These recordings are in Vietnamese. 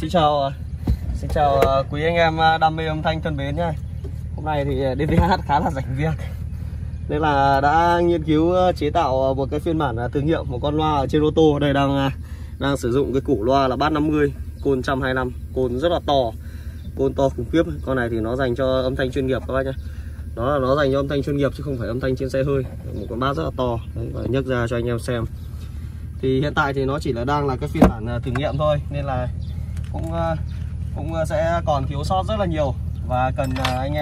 Xin chào quý anh em đam mê âm thanh thân mến nhá. Hôm nay thì DVH khá là rảnh việc nên là đã nghiên cứu chế tạo một cái phiên bản thử nghiệm một con loa ở trên ô tô. Đây đang sử dụng cái củ loa là Bass 50 côn 125, côn rất là to, côn to khủng khiếp. Con này thì nó dành cho âm thanh chuyên nghiệp các bác nhé. Nó dành cho âm thanh chuyên nghiệp chứ không phải âm thanh trên xe hơi. Một con bass rất là to. Đấy, và nhấc ra cho anh em xem. Thì hiện tại thì nó chỉ đang là cái phiên bản thử nghiệm thôi nên là cũng sẽ còn thiếu sót rất là nhiều và cần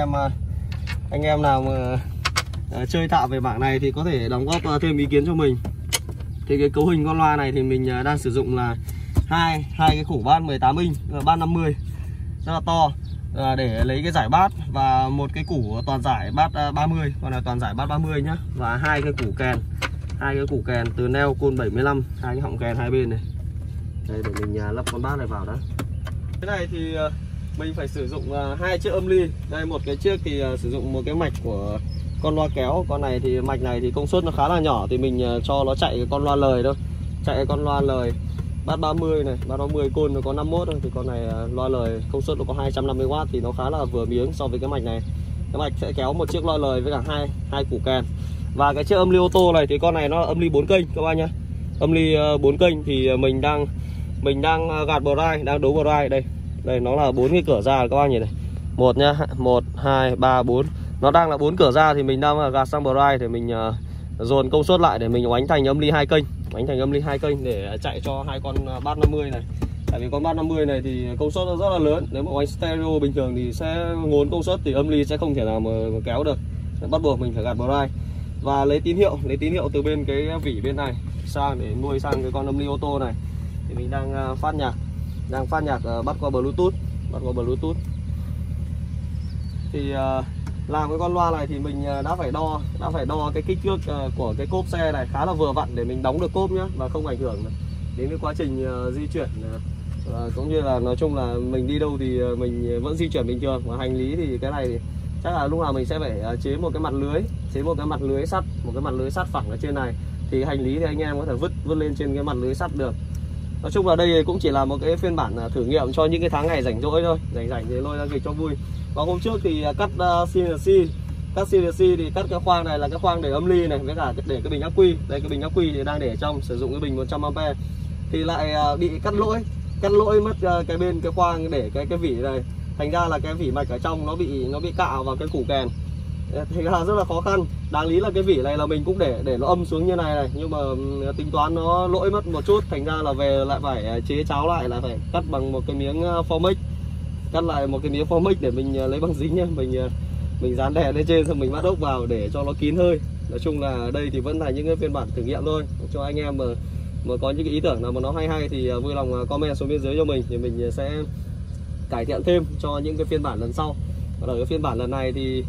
anh em nào mà chơi thạo về bảng này thì có thể đóng góp thêm ý kiến cho mình. Thì cái cấu hình con loa này thì mình đang sử dụng là hai cái củ bass 18 inch, bass 50 rất là to để lấy cái giải bass, và một cái củ toàn giải bass 30, còn là toàn giải bass 30 nhá, và hai cái củ kèn từ neo côn 75, hai cái họng kèn hai bên này. Đây, để mình lắp con bass này vào đó. Cái này thì mình phải sử dụng hai chiếc âm ly. Đây, một cái chiếc thì sử dụng một cái mạch của con loa kéo. Con này thì mạch này thì công suất nó khá là nhỏ thì mình cho nó chạy cái con loa lời thôi. Chạy cái con loa lời bass 30 này, bass 30 côn nó có 51 thôi, thì con này loa lời công suất nó có 250W thì nó khá là vừa miếng so với cái mạch này. Cái mạch sẽ kéo một chiếc loa lời với cả hai củ kèn. Và cái chiếc âm ly ô tô này thì con này nó âm ly 4 kênh các bạn nhé. Âm ly 4 kênh thì mình đang gạt bờ rai, đang đấu bờ rai đây. Đây nó là 4 cái cửa ra các bạn nhìn này. 1 nhá, 1 2 3 4. Nó đang là 4 cửa ra thì mình đang gạt sang bờ rai để mình dồn công suất lại để mình oánh thành âm ly 2 kênh. Oánh thành âm ly 2 kênh để chạy cho hai con bass 50 này. Tại vì con bass 50 này thì công suất nó rất là lớn. Nếu mà oánh stereo bình thường thì sẽ ngốn công suất thì âm ly sẽ không thể nào mà kéo được. Bắt buộc mình phải gạt bờ rai. Và lấy tín hiệu từ bên cái vỉ bên này sang để nuôi sang cái con âm ly ô tô này. Thì mình đang phát nhạc bắt qua Bluetooth. Thì làm cái con loa này thì mình đã phải đo cái kích thước của cái cốp xe này khá là vừa vặn để mình đóng được cốp nhá, và không ảnh hưởng đến cái quá trình di chuyển, cũng như là nói chung là mình đi đâu thì mình vẫn di chuyển bình thường. Và hành lý thì cái này thì chắc là lúc nào mình sẽ phải chế một cái mặt lưới sắt phẳng ở trên này, thì hành lý thì anh em có thể vứt lên trên cái mặt lưới sắt được. Nói chung là đây cũng chỉ là một cái phiên bản thử nghiệm cho những cái tháng ngày rảnh rỗi thôi, rảnh thì lôi ra kịch cho vui. Và hôm trước thì cắt CNC thì cắt cái khoang này là cái khoang để âm ly này, với cả để cái bình ắc quy. Đây, cái bình ắc quy thì đang để ở trong, sử dụng cái bình 100A thì lại bị cắt lỗi mất cái bên cái khoang để cái vỉ này. Thành ra là cái vỉ mạch ở trong nó bị cạo vào cái củ kèn. Thành ra rất là khó khăn. Đáng lý là cái vỉ này là mình cũng để nó âm xuống như này, nhưng mà tính toán nó lỗi mất một chút, thành ra là về lại phải chế cháo lại, là phải cắt bằng một cái miếng formex. Cắt lại một cái miếng formex để mình lấy băng dính nhá, mình dán đè lên trên xong mình bắt ốc vào để cho nó kín hơi. Nói chung là đây thì vẫn là những cái phiên bản thử nghiệm thôi. Cho anh em mà có những cái ý tưởng nào mà nó hay thì vui lòng comment xuống bên dưới cho mình, thì mình sẽ cải thiện thêm cho những cái phiên bản lần sau. Và ở cái phiên bản lần này thì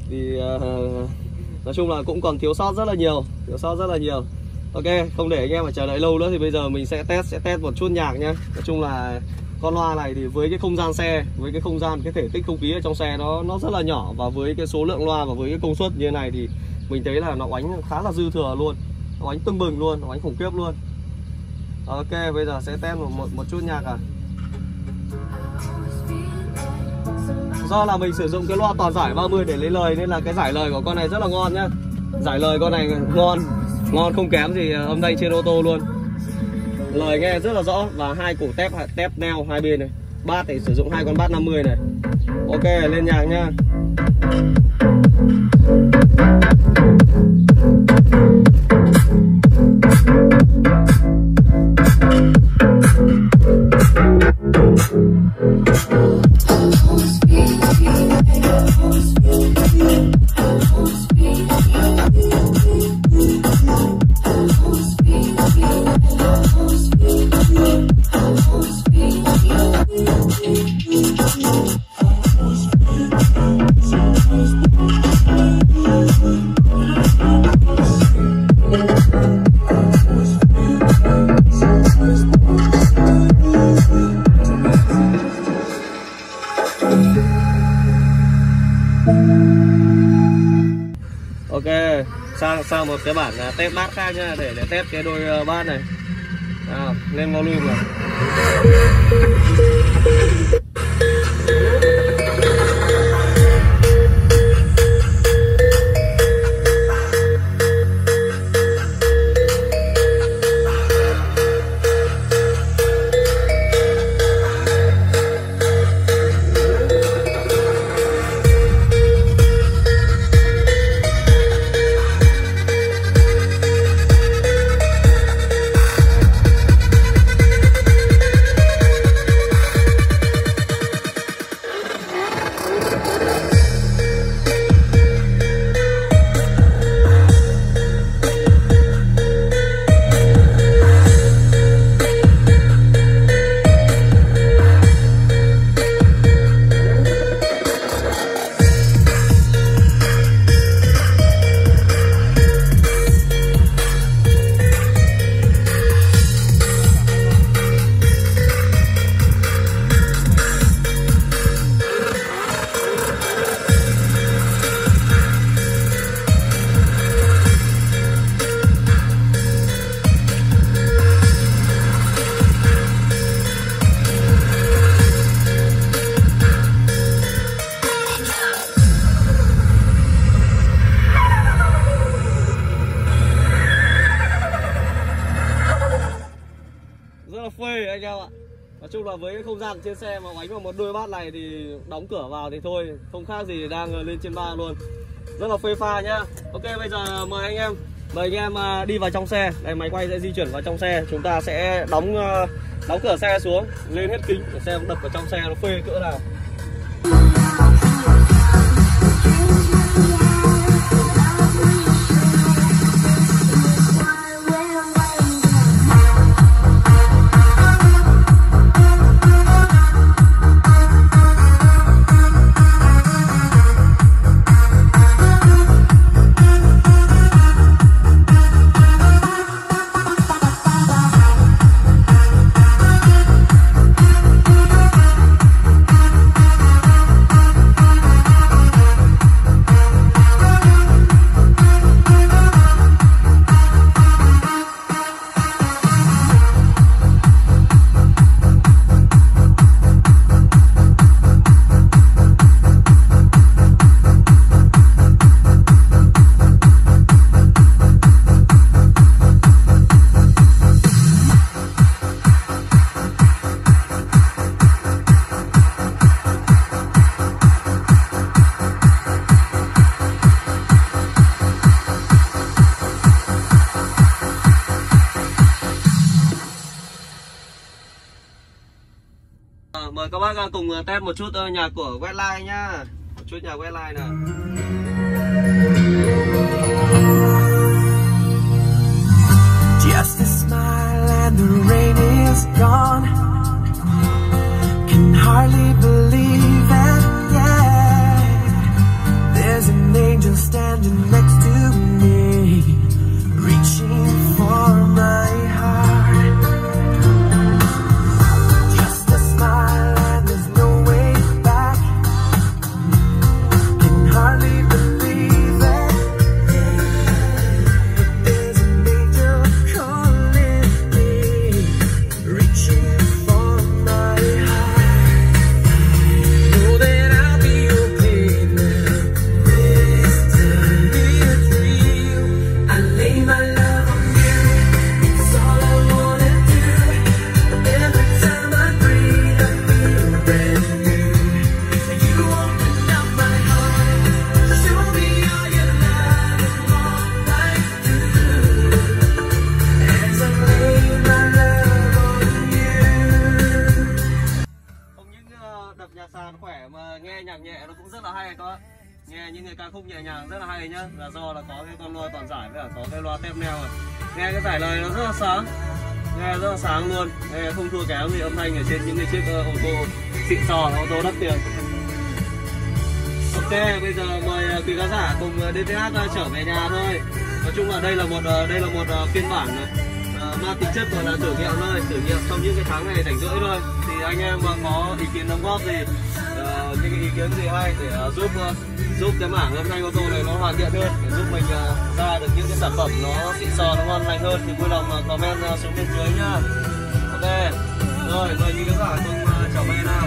nói chung là cũng còn thiếu sót rất là nhiều. Ok, không để anh em phải chờ đợi lâu nữa thì bây giờ mình sẽ test một chút nhạc nhé. Nói chung là con loa này thì với cái không gian xe, với cái thể tích không khí ở trong xe nó rất là nhỏ, và với cái số lượng loa và với cái công suất như thế này thì mình thấy là nó oánh khá là dư thừa luôn, nó oánh tưng bừng luôn, nó oánh khủng khiếp luôn. Ok, bây giờ sẽ test một chút nhạc Do là mình sử dụng cái loa toàn giải 30 để lấy lời nên là cái giải lời của con này rất là ngon nhá. Giải lời con này ngon không kém gì âm thanh trên ô tô luôn. Lời nghe rất là rõ, và hai củ tép neo hai bên này. Bass thì sử dụng hai con bass 50 này. Ok, lên nhạc nhá. Ok, sang một cái bản test bass khác nha, để test cái đôi bass này. Lên volume này. Nói chung là với không gian trên xe mà đánh vào một đôi bát này thì đóng cửa vào thì thôi, không khác gì đang lên trên ba luôn. Rất là phê pha nhá. Ok, bây giờ mời anh em đi vào trong xe. Đây, máy quay sẽ di chuyển vào trong xe. Chúng ta sẽ đóng cửa xe xuống, lên hết kính để xe đập vào trong xe nó phê cỡ nào. Mời các bác cùng test một chút nhà của Westlife nhá. Một chút nhà Westlife nào. Just a smile and the rain is gone. Can hardly believe it, yeah. There's an angel standing next to me, reaching for my heart. Khỏe mà nghe nhạc nhẹ nó cũng rất là hay các bạn. Nghe những người ca khúc nhẹ nhàng rất là hay nhá. Là do là có cái con loa toàn giải với cả có cái loa tem neo rồi. Nghe cái giải lời nó rất là sáng. Nghe rất là sáng luôn. Nghe không thua kém gì âm thanh ở trên những cái chiếc ô tô xịn sò, ô tô đắt tiền. Ok, bây giờ mời quý khán giả cùng DTH trở về nhà thôi. Nói chung là đây là một phiên bản mang tính chất gọi là thử nghiệm thôi, thử nghiệm trong những cái tháng này rảnh rỗi thôi. Thì anh em mà có ý kiến đóng góp gì, những cái ý kiến gì hay để giúp cái mảng âm thanh ô tô này nó hoàn thiện hơn, để giúp mình ra được những cái sản phẩm nó xịn sò, nó ngon lành hơn thì vui lòng comment xuống bên dưới nhá. Ok, rồi mời quý khán giả cùng trở về nào.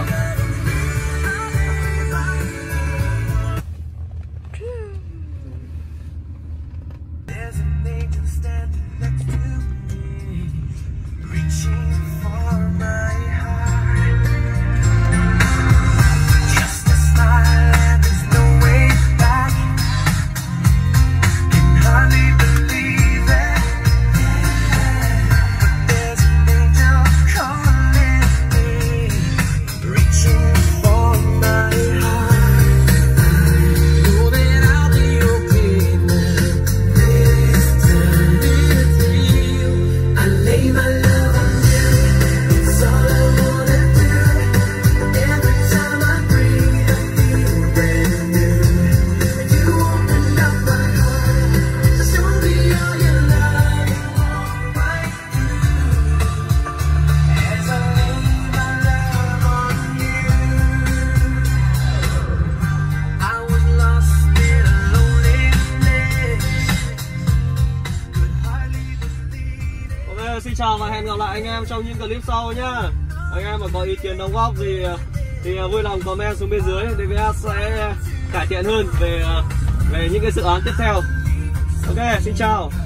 Xin chào và hẹn gặp lại anh em trong những clip sau nhá. Anh em mà có ý kiến đóng góp gì thì vui lòng comment xuống bên dưới. DVH sẽ cải thiện hơn về những cái dự án tiếp theo. Ok, xin chào.